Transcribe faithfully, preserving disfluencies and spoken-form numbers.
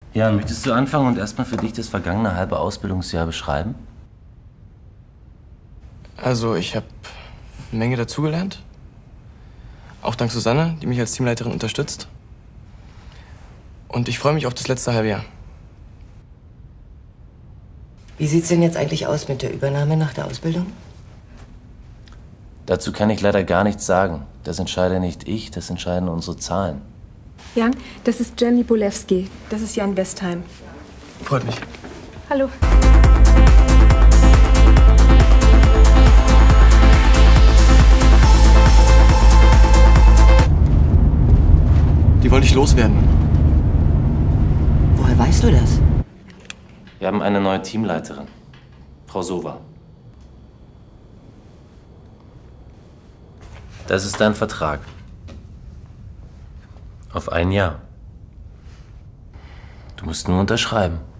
Jan, möchtest du anfangen und erstmal für dich das vergangene halbe Ausbildungsjahr beschreiben? Also, ich habe eine Menge dazugelernt. Auch dank Susanne, die mich als Teamleiterin unterstützt. Und ich freue mich auf das letzte halbe Jahr. Wie sieht's denn jetzt eigentlich aus mit der Übernahme nach der Ausbildung? Dazu kann ich leider gar nichts sagen. Das entscheide nicht ich, das entscheiden unsere Zahlen. Jan, das ist Jenny Bolewski. Das ist Jan Westheim. Freut mich. Hallo. Die wollte ich loswerden. Woher weißt du das? Wir haben eine neue Teamleiterin, Frau Sova. Das ist dein Vertrag. Auf ein Jahr. Du musst nur unterschreiben.